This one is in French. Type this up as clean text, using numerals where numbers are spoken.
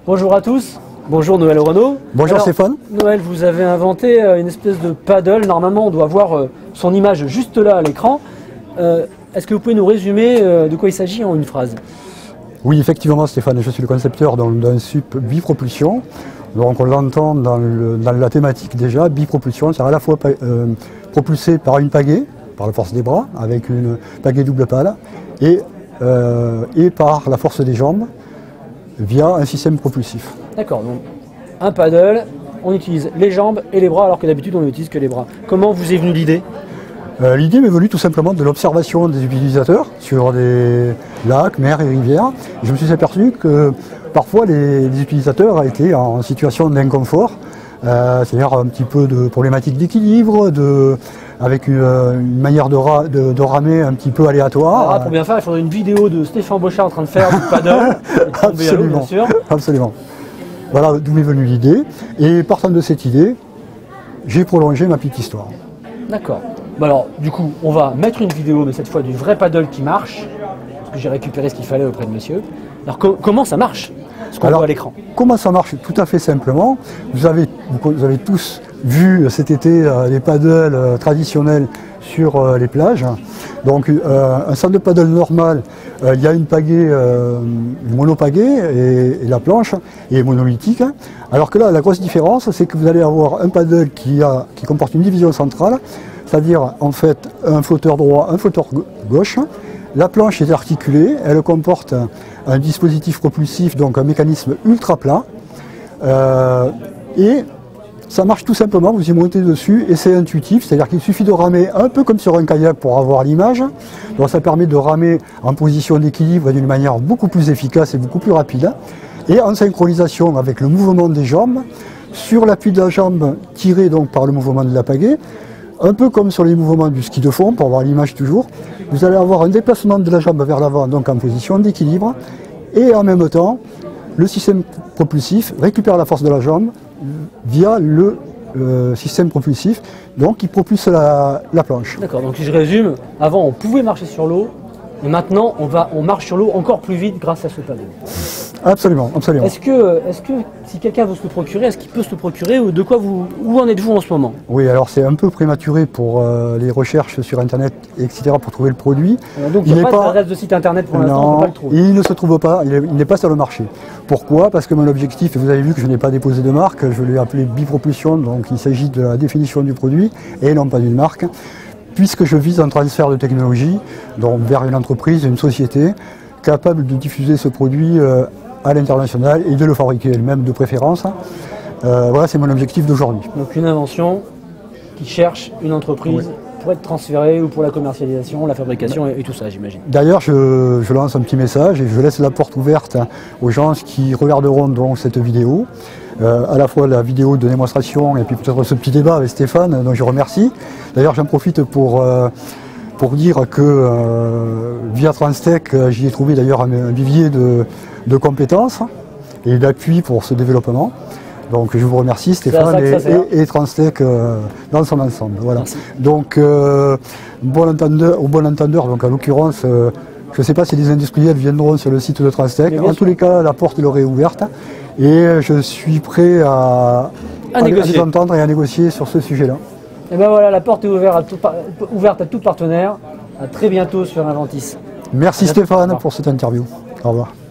Bonjour à tous, bonjour Noël Renaud. Bonjour. Alors, Stéphane. Noël, vous avez inventé une espèce de paddle. Normalement, on doit voir son image juste là à l'écran. Est-ce que vous pouvez nous résumer de quoi il s'agit en une phrase? Oui, effectivement, Stéphane, je suis le concepteur d'un SUP bipropulsion. Donc on l'entend dans la thématique déjà, bipropulsion, c'est à la fois propulsé par une pagaie, par la force des bras, avec une pagaie double pale, et par la force des jambes, via un système propulsif. D'accord, donc un paddle, on utilise les jambes et les bras, alors que d'habitude on n'utilise que les bras. Comment vous est venue l'idée? L'idée m'est venue tout simplement de l'observation des utilisateurs sur des lacs, mers et rivières. Et je me suis aperçu que parfois les utilisateurs étaient en situation d'inconfort, c'est-à-dire un petit peu de problématique d'équilibre, avec une manière de ramer un petit peu aléatoire. Alors, pour bien faire, il faudrait une vidéo de Stéphane Bochard en train de faire du paddle. Absolument, bien sûr. Absolument. Voilà d'où m'est venue l'idée. Et partant de cette idée, j'ai prolongé ma petite histoire. D'accord. Bon alors, du coup, on va mettre une vidéo, mais cette fois du vrai paddle qui marche, parce que j'ai récupéré ce qu'il fallait auprès de messieurs. Alors, comment ça marche, ce qu'on voit à l'écran? Comment ça marche? Tout à fait simplement. Vous avez tous vu cet été les paddles traditionnels sur les plages. Donc, un centre de paddle normal, il y a une pagaie, une monopagaie, et la planche est monolithique. Alors que là, la grosse différence, c'est que vous allez avoir un paddle qui comporte une division centrale, c'est-à-dire en fait un flotteur droit, un flotteur gauche. La planche est articulée, elle comporte un dispositif propulsif, donc un mécanisme ultra plat. Et ça marche tout simplement, vous y montez dessus et c'est intuitif, c'est-à-dire qu'il suffit de ramer un peu comme sur un kayak pour avoir l'image. Donc ça permet de ramer en position d'équilibre d'une manière beaucoup plus efficace et beaucoup plus rapide. Et en synchronisation avec le mouvement des jambes, sur l'appui de la jambe tiré donc par le mouvement de la pagaie, un peu comme sur les mouvements du ski de fond, pour avoir l'image toujours, vous allez avoir un déplacement de la jambe vers l'avant, donc en position d'équilibre, et en même temps, le système propulsif récupère la force de la jambe via le système propulsif, donc qui propulse la planche. D'accord, donc si je résume, avant on pouvait marcher sur l'eau, et maintenant on marche sur l'eau encore plus vite grâce à ce paddle. Absolument, absolument. Est-ce que si quelqu'un veut se le procurer, est-ce qu'il peut se le procurer, ou où en êtes-vous en ce moment? Oui, alors c'est un peu prématuré pour les recherches sur internet, etc., pour trouver le produit. Donc il n'y a pas d'adresse de site internet pour l'instant, on ne peut pas le trouver. Il ne se trouve pas, il n'est pas sur le marché. Pourquoi? Parce que mon objectif, et vous avez vu que je n'ai pas déposé de marque, je l'ai appelé Bipropulsion, donc il s'agit de la définition du produit et non pas d'une marque, puisque je vise un transfert de technologie donc vers une entreprise, une société capable de diffuser ce produit à l'international et de le fabriquer elle-même de préférence. Voilà, c'est mon objectif d'aujourd'hui. Donc une invention qui cherche une entreprise pour être transférée ou pour la commercialisation, la fabrication et tout ça, j'imagine. D'ailleurs, je lance un petit message et je laisse la porte ouverte aux gens qui regarderont donc cette vidéo. À la fois la vidéo de démonstration et puis peut-être ce petit débat avec Stéphane, dont je remercie. D'ailleurs, j'en profite pour dire que via Transtech, j'y ai trouvé d'ailleurs un vivier de compétences et d'appui pour ce développement. Donc je vous remercie Stéphane et Transtech dans son ensemble. Voilà. Merci. Donc au bon entendeur, donc en l'occurrence, je ne sais pas si les industriels viendront sur le site de Transtech. En tous les cas, la porte leur est ouverte et je suis prêt à les entendre et à négocier sur ce sujet-là. Et ben voilà, la porte est ouverte à tout partenaire. À très bientôt sur Inventis. Merci Stéphane pour cette interview. Au revoir.